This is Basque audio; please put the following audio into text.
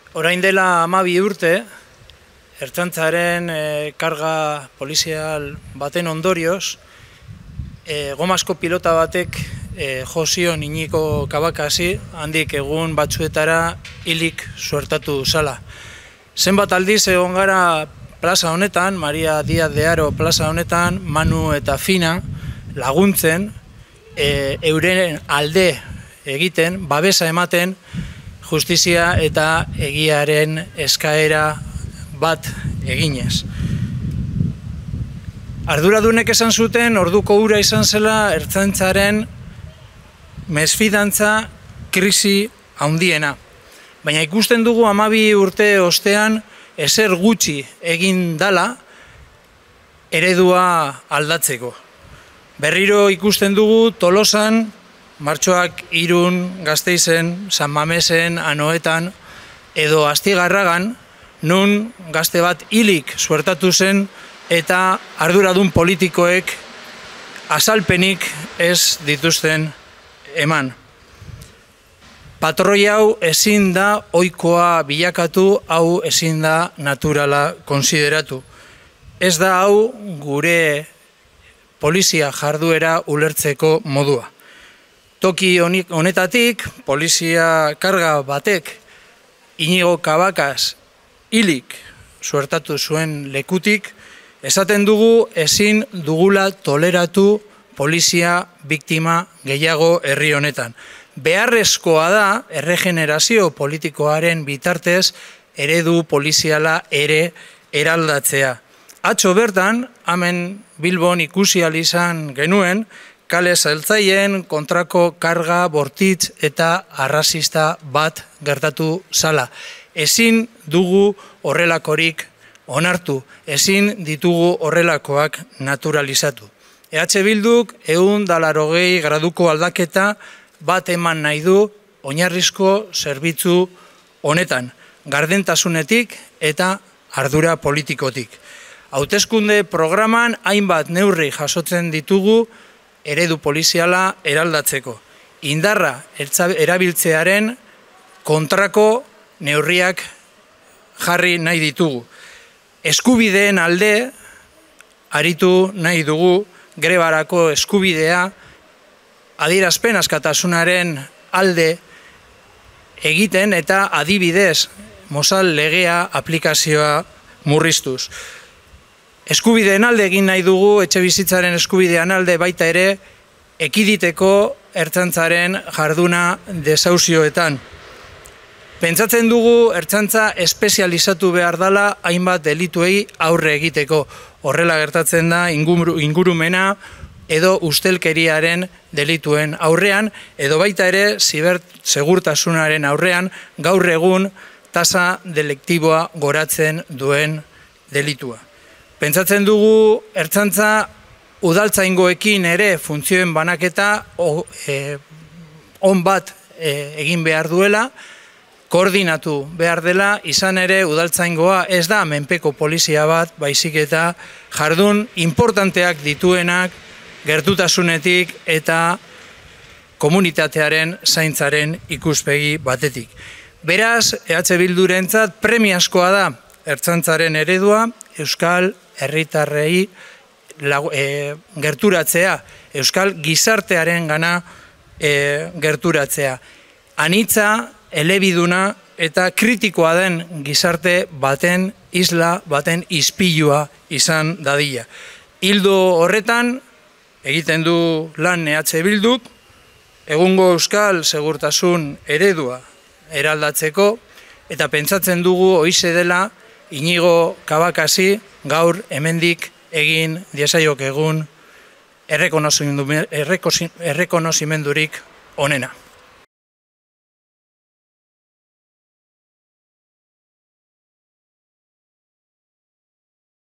Orain dela 12 urte, Ertzaintzaren karga polizial baten ondorioz, gomazko pilota batek jo zion Iñigo Cabacasi, handik egun batzuetara hilik suertatu zala. Zenbat aldiz egon gara plaza honetan, Maria Díaz de Haro plaza honetan, Manu eta Fina laguntzen, euren alde egiten, babesa ematen, justizia eta egiaren eskaera bat eginez. Arduradunek esan zuten orduko ura izan zela Ertzaintzaren mesfidantza krisi handiena. Baina ikusten dugu 12 urte ostean ezer gutxi egin dala eredua aldatzeko. Berriro ikusten dugu Tolosan, martxoak Irun, Gasteizen, San Mamesen, Anoetan edo Astigarragan, nun gazte bat hilik suertatu zen eta arduradun politikoek azalpenik ez dituzten eman. Patroi hau ezin da ohikoa bilakatu, hau ezin da naturala konsideratu. Ez da hau gure polizia jarduera ulertzeko modua. Toki honetatik, polizia karga batek Iñigo Cabacas hilik suertatu zuen lekutik, esaten dugu ezin dugula toleratu polizia biktima gehiago herri honetan. Beharrezkoa da erregenerazio politikoaren bitartez eredu poliziala ere eraldatzea. Atzo bertan, hemen Bilbon ikusi ahal izan genuen, kale zeltzaien kontrako karga bortitz eta arrazista bat gertatu zala. Ezin dugu horrelakorik onartu, ezin ditugu horrelakoak naturalizatu. EH Bilduk 180 graduko aldaketa bat eman nahi du oinarrizko zerbitzu honetan, gardentasunetik eta ardura politikotik. Hauteskunde programan hainbat neurri jasotzen ditugu eredu poliziala eraldatzeko. Indarra erabiltzearen kontrako neurriak jarri nahi ditugu. Eskubideen alde aritu nahi dugu, grebarako eskubidea, adierazpen askatasunaren alde egiten eta adibidez Mozal legea aplikazioa murriztuz. Eskubideen alde egin nahi dugu, etxebizitzaren eskubidean alde baita ere, ekiditeko Ertzaintzaren jarduna desauzioetan. Pentsatzen dugu Ertzaintza espezializatu behar dela hainbat delituei aurre egiteko. Horrela gertatzen da ingurumena edo ustelkeriaren delituen aurrean, edo baita ere zibersegurtasunaren aurrean gaur egun tasa deliktiboa goratzen duen delitua. Pentsatzen dugu Ertzaintza udaltzaingoekin ere funtzioen banaketa on bat egin behar duela, koordinatu behar dela, izan ere udaltzaingoa ez da menpeko polizia bat, baizik eta jardun importanteak dituenak gertutasunetik eta komunitatearen zaintzaren ikuspegi batetik. Beraz, EH Bildurentzat premiazkoa da Ertzaintzaren eredua, euskal herritarrei gerturatzea, euskal gizartearen gana gerturatzea. Anitza, elebiduna eta kritikoa den gizarte baten isla, baten ispilua izan dadila. Hildo horretan, egiten du lan EH Bilduk, egungo euskal segurtasun eredua eraldatzeko, eta pentsatzen dugu horixe dela Iñigo Cabacasi gaur hemendik egin diezaiok egun errekonozimendurik onena.